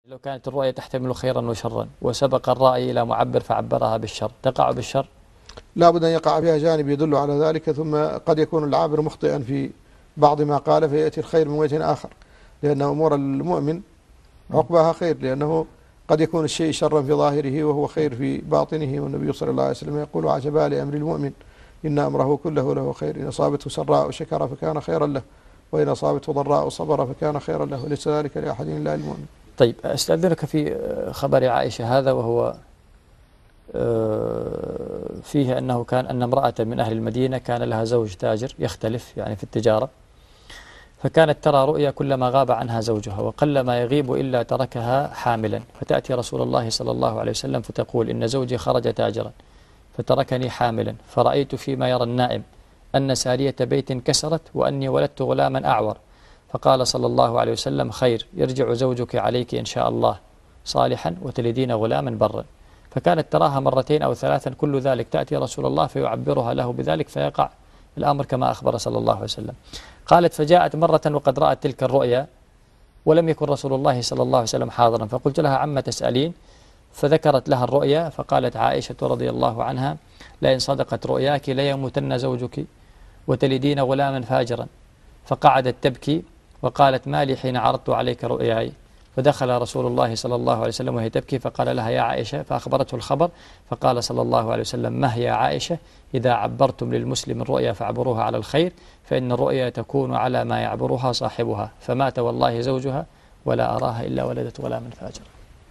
لو كانت الرؤيا تحتمل خيرا وشرا وسبق الرأي إلى معبر فعبرها بالشر تقع بالشر؟ لا بد أن يقع فيها جانب يدل على ذلك، ثم قد يكون العابر مخطئا في بعض ما قال فيأتي الخير من وجه آخر، لأن أمور المؤمن عقباها خير، لأنه قد يكون الشيء شرا في ظاهره وهو خير في باطنه. والنبي صلى الله عليه وسلم يقول: عجبا لأمر المؤمن إن أمره كله له خير، إن أصابته سراء شكر فكان خيرا له، وإن أصابته ضراء صبر فكان خيرا له، وليس ذلك لأحد إلا المؤمن. طيب أستأذنك في خبر عائشة هذا، وهو فيه أن امرأة من أهل المدينة كان لها زوج تاجر يختلف يعني في التجارة، فكانت ترى رؤيا كلما غاب عنها زوجها، وقلما يغيب إلا تركها حاملا، فتأتي رسول الله صلى الله عليه وسلم فتقول: إن زوجي خرج تاجرا فتركني حاملا، فرأيت فيما يرى النائم أن سارية بيت كسرت وأني ولدت غلاما أعور. فقال صلى الله عليه وسلم: خير، يرجع زوجك عليك إن شاء الله صالحا وتلدين غلاما برا. فكانت تراها مرتين أو ثلاثا، كل ذلك تأتي رسول الله فيعبرها له بذلك، فيقع الأمر كما أخبر صلى الله عليه وسلم. قالت: فجاءت مرة وقد رأت تلك الرؤيا ولم يكن رسول الله صلى الله عليه وسلم حاضرا، فقلت لها: عما تسألين؟ فذكرت لها الرؤيا، فقالت عائشة رضي الله عنها: لئن صدقت رؤياك ليموتن زوجك وتلدين غلاما فاجرا. فقعدت تبكي وقالت: ما لي حين عرضت عليك رؤياي؟ فدخل رسول الله صلى الله عليه وسلم وهي تبكي، فقال لها: يا عائشة، فأخبرته الخبر، فقال صلى الله عليه وسلم: ما هي يا عائشة؟ إذا عبرتم للمسلم الرؤيا فاعبروها على الخير، فإن الرؤيا تكون على ما يعبرها صاحبها. فمات والله زوجها ولا أراها إلا ولدت غلاما فاجرا.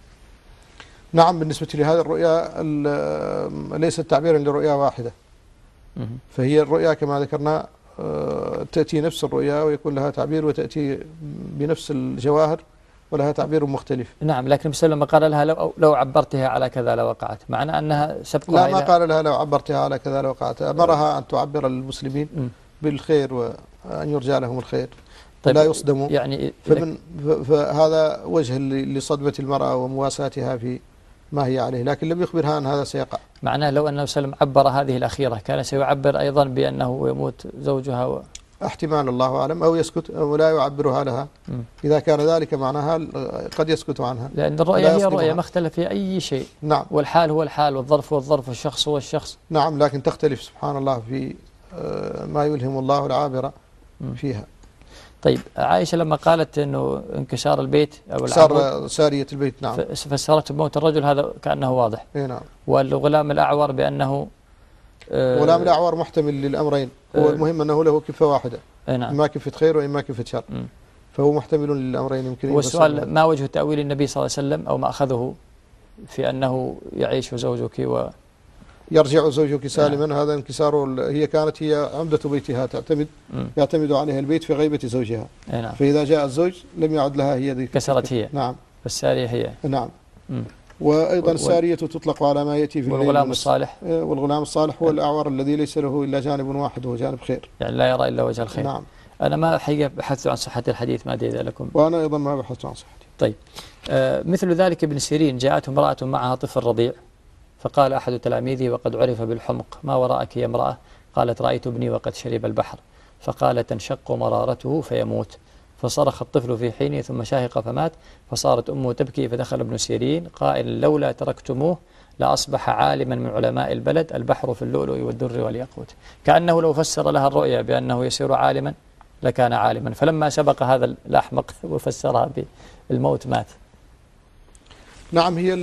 نعم، بالنسبة لهذه الرؤيا ليست تعبيرا لرؤيا واحدة، فهي الرؤيا كما ذكرنا تأتي نفس الرؤيا ويكون لها تعبير، وتأتي بنفس الجواهر ولها تعبير مختلف. نعم، لكن النبي لما قال لها: لو عبرتها على كذا لوقعت، معنى أنها سبقها. لا، ما قال لها لو عبرتها على كذا لوقعت، أمرها أن تعبر للمسلمين بالخير وأن يرجى لهم الخير. طيب، لا يصدموا يعني. فهذا وجه لصدمة المرأة ومواساتها في ما هي عليه، لكن لم يخبرها أن هذا سيقع. معناه لو أن وسلم عبر هذه الأخيرة كان سيعبر أيضا بأنه يموت زوجها احتمال، الله أعلم، أو يسكت أو لا يعبرها لها. إذا كان ذلك معناها قد يسكت عنها، لأن الرؤيا هي رؤيا ما اختلف فيها أي شيء. نعم، والحال هو الحال، والظرف هو الظرف، والشخص هو الشخص. نعم، لكن تختلف سبحان الله في ما يلهم الله العابر فيها. طيب، عائشة لما قالت أنه انكسار البيت أو انكسار سارية البيت، نعم، فسرت بموت الرجل، هذا كأنه واضح. نعم. والغلام الأعور بأنه الغلام الأعور محتمل للأمرين، هو المهم أنه له كفة واحدة، نعم، إما كفة خير وإما كفة شر، فهو محتمل للأمرين. يمكن والسؤال: ما وجه تأويل النبي صلى الله عليه وسلم أو ما أخذه في أنه يعيش زوجك يرجع زوجك سالما؟ هذا انكسار. هي عمدة بيتها، يعتمد عليها البيت في غيبة زوجها. نعم. فإذا جاء الزوج لم يعد لها هي ذيك، كسرت هي. نعم، والسارية هي. نعم. وأيضا السارية تطلق على ما يأتي في الليل. والغلام الصالح. والغلام الصالح هو الأعور الذي ليس له إلا جانب واحد وهو جانب خير، يعني لا يرى إلا وجه الخير. نعم. أنا ما حقيقة بحثت عن صحة الحديث، ما أدري إذا لكم. وأنا أيضا ما بحثت عن صحته. طيب، مثل ذلك ابن سيرين جاءته امرأة معها طفل رضيع، فقال أحد تلاميذه وقد عرف بالحمق: ما وراءك يا امرأة؟ قالت: رأيت ابني وقد شرب البحر. فقال: تنشق مرارته فيموت. فصرخ الطفل في حينه ثم شاهق فمات. فصارت أمه تبكي، فدخل ابن سيرين قائل: لولا تركتموه لأصبح عالما من علماء البلد، البحر في اللؤلؤ والدر والياقوت. كأنه لو فسر لها الرؤيا بأنه يصير عالما لكان عالما، فلما سبق هذا الأحمق وفسرها بالموت مات. نعم، هي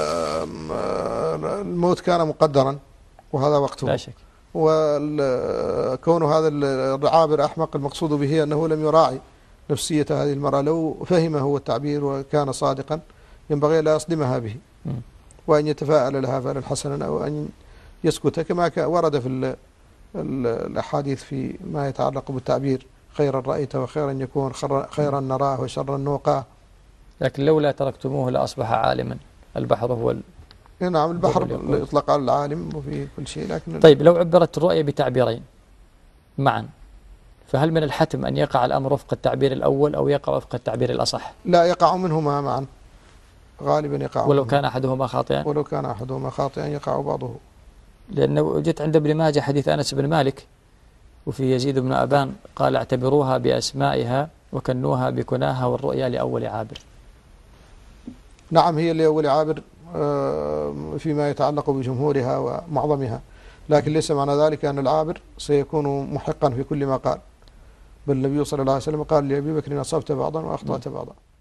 الموت كان مقدرا وهذا وقته، لا شك. وكون هذا العابر أحمق، المقصود به أنه لم يراعي نفسية هذه المرأة. لو فهم هو التعبير وكان صادقا ينبغي لا يصدمها به، وأن يتفاءل لها فعلا حسنا، أو أن يسكت كما ورد في الأحاديث في ما يتعلق بالتعبير: خيرا رأيت وخيرا يكون، خيرا نراه وشرا نوقاه. لكن لولا تركتموه لأصبح عالما، البحر هو نعم، البحر يطلق على العالم وفي كل شيء. لكن طيب، لو عبرت الرؤيا بتعبيرين معا، فهل من الحتم أن يقع الأمر وفق التعبير الأول أو يقع وفق التعبير الأصح؟ لا، يقع منهما معا، غالبا يقع. ولو كان أحدهما خاطئا؟ ولو كان أحدهما خاطئا يقع بعضه. لأنه وجدت عند ابن ماجه حديث أنس بن مالك وفي يزيد بن أبان قال: اعتبروها بأسمائها وكنوها بكناها، والرؤيا لأول عابر. نعم هي لأول عابر فيما يتعلق بجمهورها ومعظمها، لكن ليس معنى ذلك أن العابر سيكون محقا في كل ما قال، بل النبي صلى الله عليه وسلم قال لأبي بكر أصبت بعضا وأخطأت بعضا.